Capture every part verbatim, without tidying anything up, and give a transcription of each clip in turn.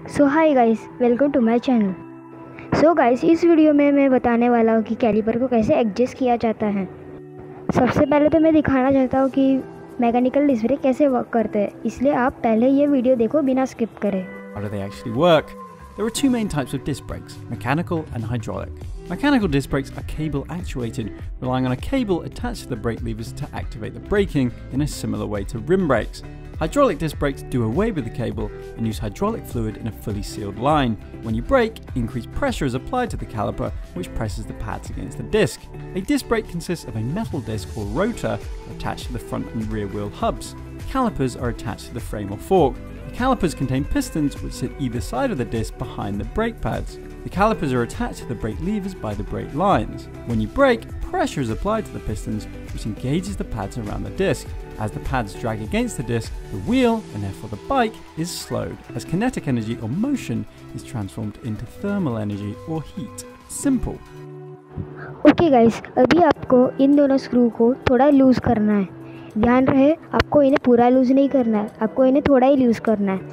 So hi guys, welcome to my channel. So guys, इस video में मैं बताने वाला हूँ कि कैलिपर को कैसे एडजस्ट किया जाता है। सबसे पहले तो मैं दिखाना चाहता हूँ कि मैकेनिकल डिस्क ब्रेक कैसे वर्क करते हैं, इसलिए आप पहले ये वीडियो देखो बिना स्किप करें। How do they actually work? There are two main types of disc brakes, mechanical and hydraulic. Mechanical disc brakes are cable actuated, relying on a cable attached to the brake levers to activate the braking in a similar way to rim brakes. Hydraulic disc brakes do away with the cable and use hydraulic fluid in a fully sealed line. When you brake, increased pressure is applied to the caliper, which presses the pads against the disc. A disc brake consists of a metal disc or rotor attached to the front and rear wheel hubs. Calipers are attached to the frame or fork. The calipers contain pistons which sit either side of the disc behind the brake pads. The calipers are attached to the brake levers by the brake lines. When you brake, pressure is applied to the pistons, which engages the pads around the disc. As the pads drag against the disc, the wheel, and therefore the bike, is slowed, as kinetic energy or motion is transformed into thermal energy or heat. Simple. Okay guys, अभी आपको इन दोनों screw को थोड़ा loose करना है। ध्यान रहे, आपको इन्हें पूरा लूज़ नहीं करना है, आपको इन्हें थोड़ा ही लूज़ करना है।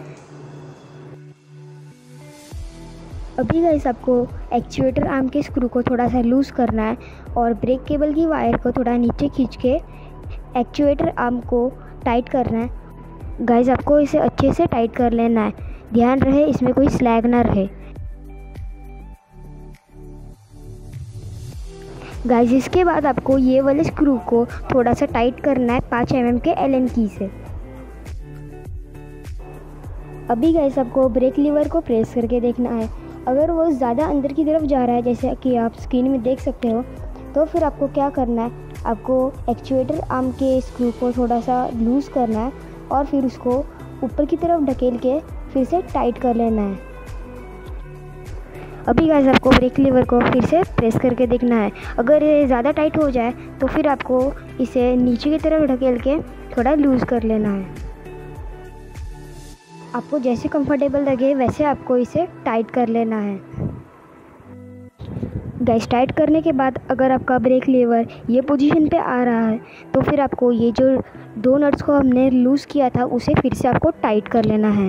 अभी गाइस आपको एक्चुएटर आर्म के स्क्रू को थोड़ा सा लूज़ करना है और ब्रेक केबल की वायर को थोड़ा नीचे खींच के एक्चुएटर आर्म को टाइट करना है। गाइस आपको इसे अच्छे से टाइट कर लेना है। ध्यान रहे इसमें कोई स्लैग ना रहे। गाइस इसके बाद आपको ये वाले स्क्रू को थोड़ा सा टाइट करना है पाँच एम एम के एलन की से। अभी गाइस आपको ब्रेक लीवर को प्रेस करके देखना है। अगर वो ज़्यादा अंदर की तरफ जा रहा है, जैसे कि आप स्क्रीन में देख सकते हो, तो फिर आपको क्या करना है, आपको एक्चुएटर आर्म के स्क्रू को थोड़ा सा लूज़ करना है और फिर उसको ऊपर की तरफ ढकेल के फिर से टाइट कर लेना है। अभी गाइस आपको ब्रेक लीवर को फिर से प्रेस करके देखना है। अगर ये ज़्यादा टाइट हो जाए तो फिर आपको इसे नीचे की तरफ ढकेल के थोड़ा लूज़ कर लेना है। आपको जैसे कंफर्टेबल लगे वैसे आपको इसे टाइट कर लेना है। गाइस टाइट करने के बाद अगर आपका ब्रेक लीवर ये पोजीशन पे आ रहा है तो फिर आपको ये जो दो नट्स को हमने लूज़ किया था उसे फिर से आपको टाइट कर लेना है।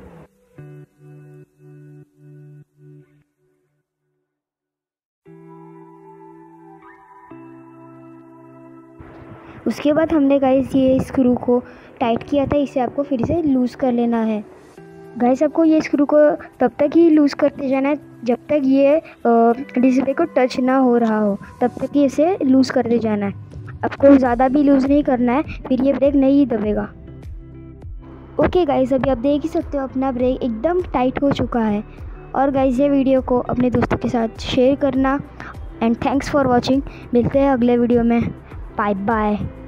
उसके बाद हमने गाइस ये स्क्रू को टाइट किया था, इसे आपको फिर से लूज़ कर लेना है। गाइस आपको ये स्क्रू को तब तक ही लूज़ करते जाना है जब तक ये डिस्क ब्रेक को टच ना हो रहा हो, तब तक ही इसे लूज़ करते जाना है। आपको ज़्यादा भी लूज़ नहीं करना है, फिर ये ब्रेक नहीं दबेगा। ओके गाइस, अभी आप देख ही सकते हो अपना ब्रेक एकदम टाइट हो चुका है। और गाइस ये वीडियो को अपने दोस्तों के साथ शेयर करना। And thanks for watching. मिलते हैं अगले वीडियो में। Bye bye.